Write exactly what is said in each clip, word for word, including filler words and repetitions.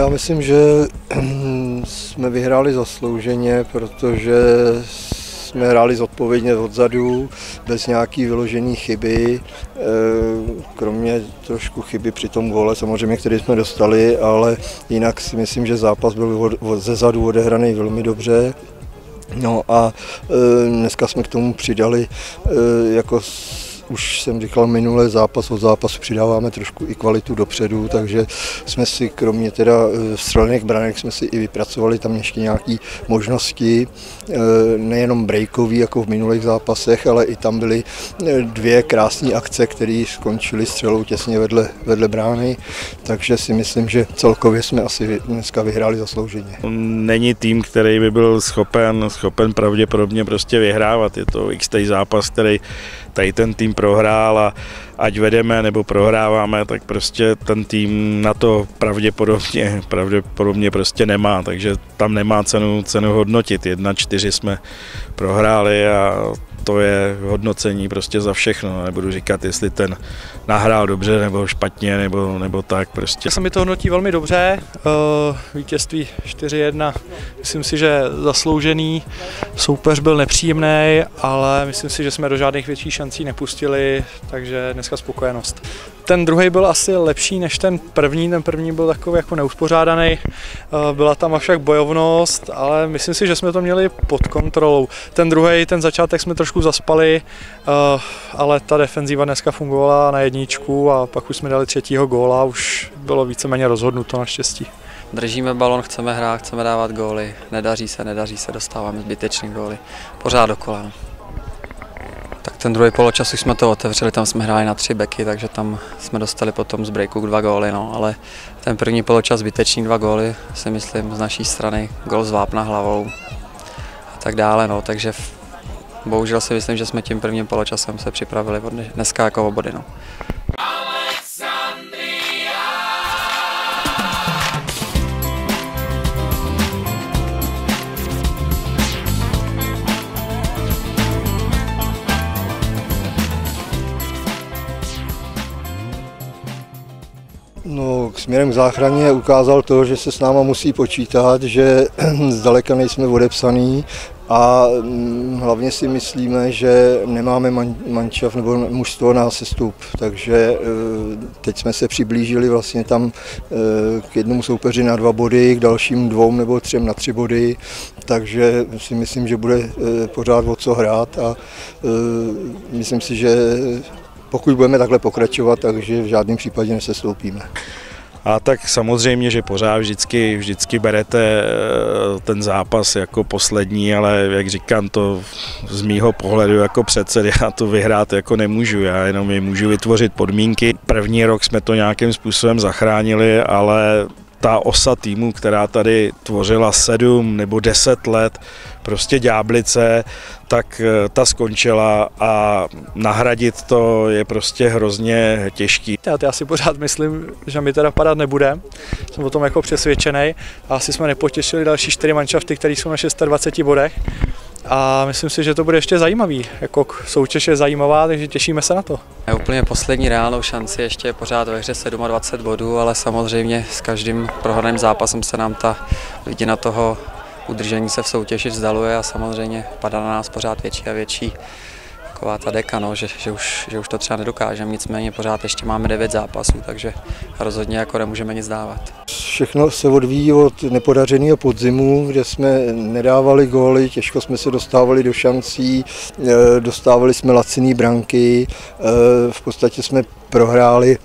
Já myslím, že jsme vyhráli zaslouženě, protože jsme hráli zodpovědně odzadu, bez nějaký vyložený chyby, kromě trošku chyby při tom góle, samozřejmě, který jsme dostali, ale jinak si myslím, že zápas byl ze zadu odehraný velmi dobře. No a dneska jsme k tomu přidali, jako už jsem říkal minule, zápas od zápasu přidáváme trošku i kvalitu dopředu, takže jsme si kromě teda střelených branek jsme si i vypracovali tam ještě nějaké možnosti, nejenom breakový jako v minulých zápasech, ale i tam byly dvě krásné akce, které skončily střelou těsně vedle, vedle brány, takže si myslím, že celkově jsme asi dneska vyhráli zaslouženě. Není tým, který by byl schopen, schopen pravděpodobně prostě vyhrávat, je to x-tej zápas, který tady ten tým prohrál a ať vedeme nebo prohráváme, tak prostě ten tým na to pravděpodobně, pravděpodobně prostě nemá, takže tam nemá cenu, cenu hodnotit. jedna čtyři jsme prohráli a to je hodnocení prostě za všechno. Nebudu říkat, jestli ten nahrál dobře nebo špatně, nebo, nebo tak prostě. Se mi to hodnotí velmi dobře, vítězství čtyři jedna, myslím si, že zasloužený, soupeř byl nepříjemný, ale myslím si, že jsme do žádných větších šancí nepustili, takže dneska spokojenost. Ten druhý byl asi lepší než ten první, ten první byl takový jako neuspořádaný, byla tam avšak bojovnost, ale myslím si, že jsme to měli pod kontrolou. Ten druhý, ten začátek jsme trošku zaspali, ale ta defenzíva dneska fungovala na jedničku a pak už jsme dali třetího góla, už bylo víceméně rozhodnuto naštěstí. Držíme balon, chceme hrát, chceme dávat góly, nedaří se, nedaří se, dostáváme zbytečný góly, pořád dokola. No. Tak ten druhý poločas už jsme to otevřeli, tam jsme hráli na tři beky, takže tam jsme dostali potom z breaku dva góly, no, ale ten první poločas zbytečný dva góly, si myslím z naší strany, gól z vápna hlavou a tak dále, no, takže bohužel si myslím, že jsme tím prvním poločasem se připravili dneska jako o body, no. No, směrem k záchraně ukázal to, že se s náma musí počítat, že zdaleka nejsme odepsaný a hlavně si myslíme, že nemáme mančaft nebo mužstvo na sestup, takže teď jsme se přiblížili vlastně tam k jednomu soupeři na dva body, k dalším dvou nebo třem na tři body, takže si myslím, že bude pořád o co hrát a myslím si, že pokud budeme takhle pokračovat, takže v žádném případě nesestoupíme. A tak samozřejmě, že pořád vždycky, vždycky berete ten zápas jako poslední, ale jak říkám, to z mýho pohledu jako předsedy já to vyhrát jako nemůžu, já jenom je můžu vytvořit podmínky. První rok jsme to nějakým způsobem zachránili, ale ta osa týmu, která tady tvořila sedm nebo deset let, prostě ďáblice, tak ta skončila a nahradit to je prostě hrozně těžký. Já, já si pořád myslím, že mi teda padat nebude, jsem o tom jako přesvědčený a asi jsme nepotěšili další čtyři manšafty, které jsou na dvaceti šesti bodech a myslím si, že to bude ještě zajímavý, jako soutěž je zajímavá, takže těšíme se na to. Je úplně poslední reálnou šanci, ještě je pořád ve hře dvacet sedm bodů, ale samozřejmě s každým prohraným zápasem se nám ta vidina toho udržení se v soutěži vzdaluje a samozřejmě padá na nás pořád větší a větší taková ta deka, no, že, že, už, že už to třeba nedokážeme, nicméně pořád ještě máme devět zápasů, takže rozhodně jako nemůžeme nic dávat. Všechno se odvíjí od nepodařeného podzimu, kde jsme nedávali góly, těžko jsme se dostávali do šancí, dostávali jsme laciné branky, v podstatě jsme prohráli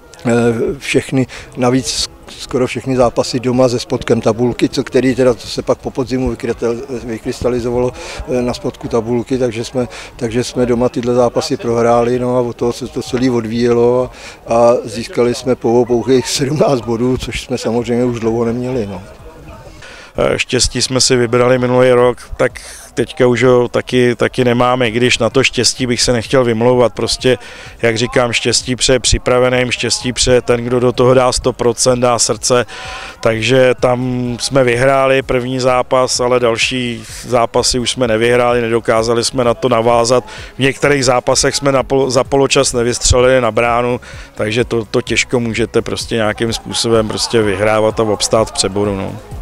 všechny, navíc skoro všechny zápasy doma se spodkem tabulky, co který teda to se pak po podzimu vykrystalizovalo na spodku tabulky, takže jsme, takže jsme doma tyhle zápasy prohráli, no a od toho se to celé odvíjelo a, a získali jsme pouhých sedmnáct bodů, což jsme samozřejmě už dlouho neměli. No. štěstí jsme si vybrali minulý rok, tak teďka už ho taky, taky nemáme, i když na to štěstí bych se nechtěl vymlouvat, prostě, jak říkám, štěstí přeje připraveným, štěstí přeje ten, kdo do toho dá sto procent, dá srdce, takže tam jsme vyhráli první zápas, ale další zápasy už jsme nevyhráli, nedokázali jsme na to navázat, v některých zápasech jsme na pol, za poločas nevystřelili na bránu, takže to, to těžko můžete prostě nějakým způsobem prostě vyhrávat a obstát v přeboru. No.